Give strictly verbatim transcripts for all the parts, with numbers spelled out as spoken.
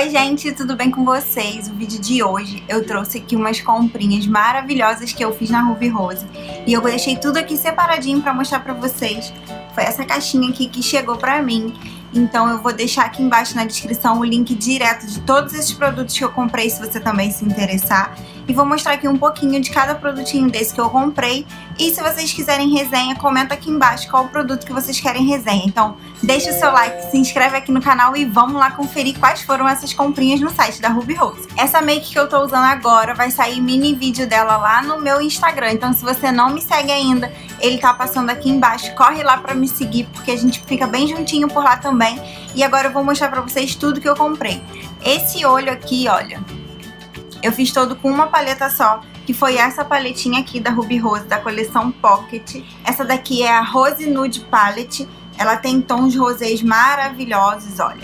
Oi gente, tudo bem com vocês? O vídeo de hoje eu trouxe aqui umas comprinhas maravilhosas que eu fiz na Ruby Rose e eu deixei tudo aqui separadinho pra mostrar pra vocês. Foi essa caixinha aqui que chegou pra mim, então eu vou deixar aqui embaixo na descrição o link direto de todos esses produtos que eu comprei, se você também se interessar. E vou mostrar aqui um pouquinho de cada produtinho desse que eu comprei. E se vocês quiserem resenha, comenta aqui embaixo qual o produto que vocês querem resenha. Então deixa o seu like, se inscreve aqui no canal e vamos lá conferir quais foram essas comprinhas no site da Ruby Rose. Essa make que eu tô usando agora vai sair mini vídeo dela lá no meu Instagram. Então se você não me segue ainda, ele tá passando aqui embaixo. Corre lá pra me seguir, porque a gente fica bem juntinho por lá também. E agora eu vou mostrar pra vocês tudo que eu comprei. Esse olho aqui, olha, eu fiz todo com uma paleta só, que foi essa paletinha aqui da Ruby Rose, da coleção Pocket. Essa daqui é a Rose Nude Palette. Ela tem tons rosés maravilhosos, olha.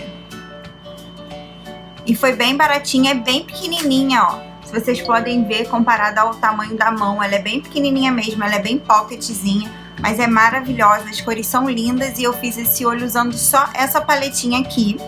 E foi bem baratinha, é bem pequenininha, ó. Se vocês podem ver, comparada ao tamanho da mão, ela é bem pequenininha mesmo, ela é bem pocketzinha. Mas é maravilhosa, as cores são lindas e eu fiz esse olho usando só essa paletinha aqui.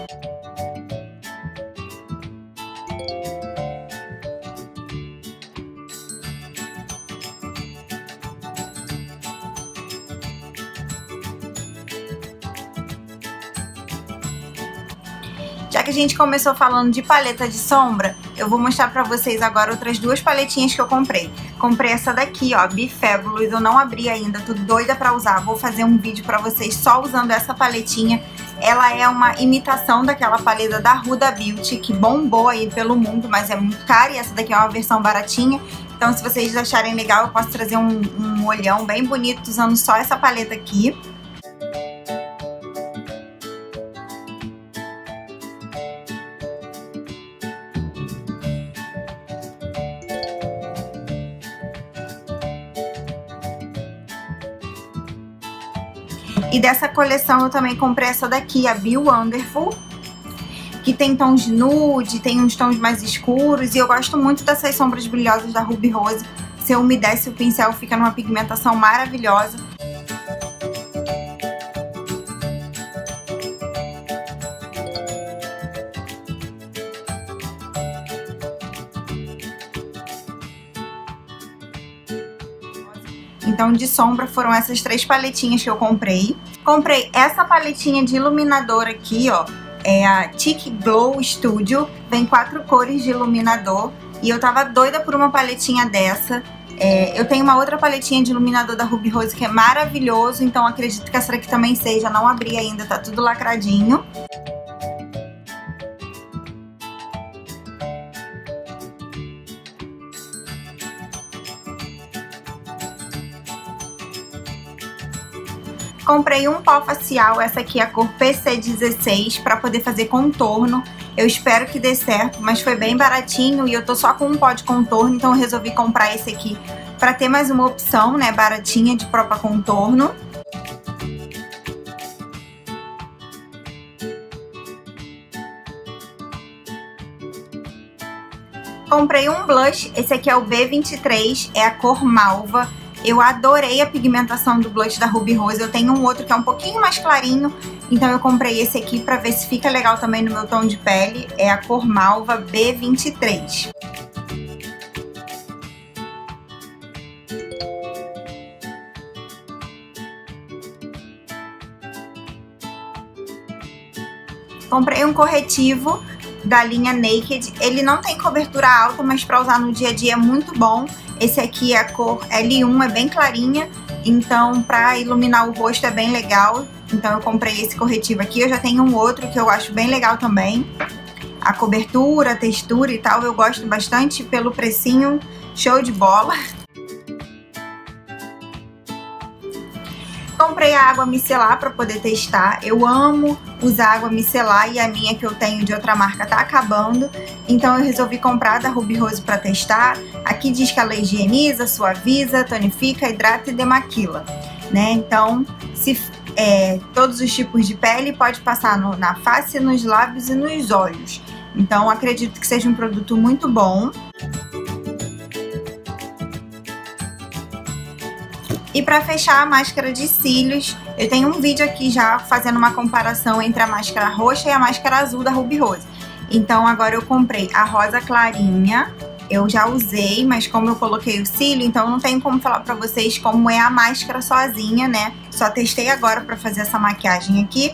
Já que a gente começou falando de paleta de sombra, eu vou mostrar pra vocês agora outras duas paletinhas que eu comprei. Comprei essa daqui, ó, Be Fabulous, eu não abri ainda, tô doida pra usar. Vou fazer um vídeo pra vocês só usando essa paletinha. Ela é uma imitação daquela paleta da Huda Beauty, que bombou aí pelo mundo, mas é muito cara, e essa daqui é uma versão baratinha. Então se vocês acharem legal, eu posso trazer um, um olhão bem bonito usando só essa paleta aqui. E dessa coleção eu também comprei essa daqui, a Be Wonderful, que tem tons nude, tem uns tons mais escuros, e eu gosto muito dessas sombras brilhosas da Ruby Rose. Se eu umedece o pincel, fica numa pigmentação maravilhosa. Então, de sombra, foram essas três paletinhas que eu comprei. Comprei essa paletinha de iluminador aqui, ó. É a Tic Glow Studio. Vem quatro cores de iluminador. E eu tava doida por uma paletinha dessa. É, eu tenho uma outra paletinha de iluminador da Ruby Rose que é maravilhoso. Então, acredito que essa daqui também seja. Não abri ainda, tá tudo lacradinho. Comprei um pó facial, essa aqui é a cor P C dezesseis, pra poder fazer contorno. Eu espero que dê certo, mas foi bem baratinho e eu tô só com um pó de contorno, então eu resolvi comprar esse aqui pra ter mais uma opção, né, baratinha de pó pra contorno. Comprei um blush, esse aqui é o B vinte e três, é a cor Malva. Eu adorei a pigmentação do blush da Ruby Rose. Eu tenho um outro que é um pouquinho mais clarinho, então eu comprei esse aqui pra ver se fica legal também no meu tom de pele. É a cor Malva B vinte e três. Comprei um corretivo da linha Naked. Ele não tem cobertura alta, mas pra usar no dia a dia é muito bom. Esse aqui é a cor L um, é bem clarinha, então pra iluminar o rosto é bem legal. Então eu comprei esse corretivo aqui. Eu já tenho um outro que eu acho bem legal também. A cobertura, a textura e tal, eu gosto bastante. Pelo precinho, show de bola. Comprei a água micelar para poder testar. Eu amo usar água micelar e a minha que eu tenho de outra marca tá acabando. Então eu resolvi comprar da Ruby Rose para testar. Aqui diz que ela higieniza, suaviza, tonifica, hidrata e demaquila, né? Então, se é, todos os tipos de pele, pode passar no, na face, nos lábios e nos olhos. Então acredito que seja um produto muito bom. E para fechar a máscara de cílios, eu tenho um vídeo aqui já fazendo uma comparação entre a máscara roxa e a máscara azul da Ruby Rose. Então agora eu comprei a rosa clarinha. Eu já usei, mas como eu coloquei o cílio, então não tenho como falar pra vocês como é a máscara sozinha, né? Só testei agora pra fazer essa maquiagem aqui.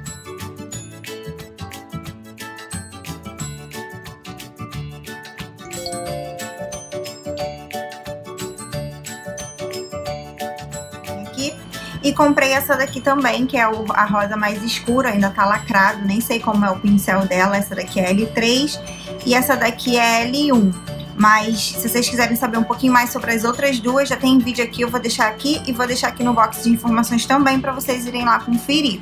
Aqui. E comprei essa daqui também, que é a rosa mais escura, ainda tá lacrado, nem sei como é o pincel dela. Essa daqui é L três e essa daqui é L um. Mas se vocês quiserem saber um pouquinho mais sobre as outras duas, já tem vídeo aqui, eu vou deixar aqui e vou deixar aqui no box de informações também para vocês irem lá conferir.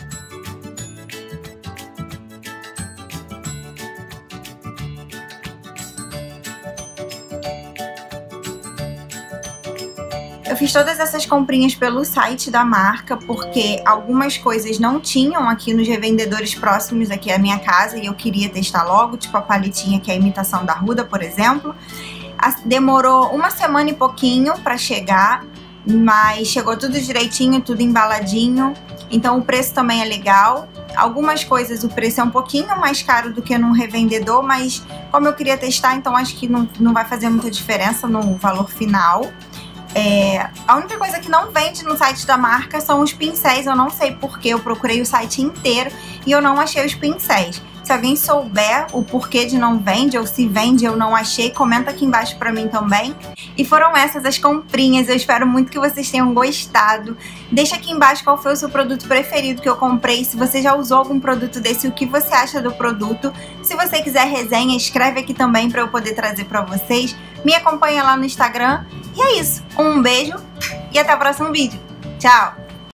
Eu fiz todas essas comprinhas pelo site da marca, porque algumas coisas não tinham aqui nos revendedores próximos aqui à minha casa e eu queria testar logo, tipo a paletinha que é a imitação da Huda, por exemplo. Demorou uma semana e pouquinho pra chegar, mas chegou tudo direitinho, tudo embaladinho, então o preço também é legal. Algumas coisas o preço é um pouquinho mais caro do que num revendedor, mas como eu queria testar, então acho que não, não vai fazer muita diferença no valor final. É, a única coisa que não vende no site da marca são os pincéis. Eu não sei porquê, eu procurei o site inteiro e eu não achei os pincéis. Se alguém souber o porquê de não vende, ou se vende eu não achei, comenta aqui embaixo pra mim também. E foram essas as comprinhas, eu espero muito que vocês tenham gostado. Deixa aqui embaixo qual foi o seu produto preferido que eu comprei, se você já usou algum produto desse, o que você acha do produto. Se você quiser resenha, escreve aqui também pra eu poder trazer pra vocês. Me acompanha lá no Instagram. E é isso, um beijo e até o próximo vídeo. Tchau!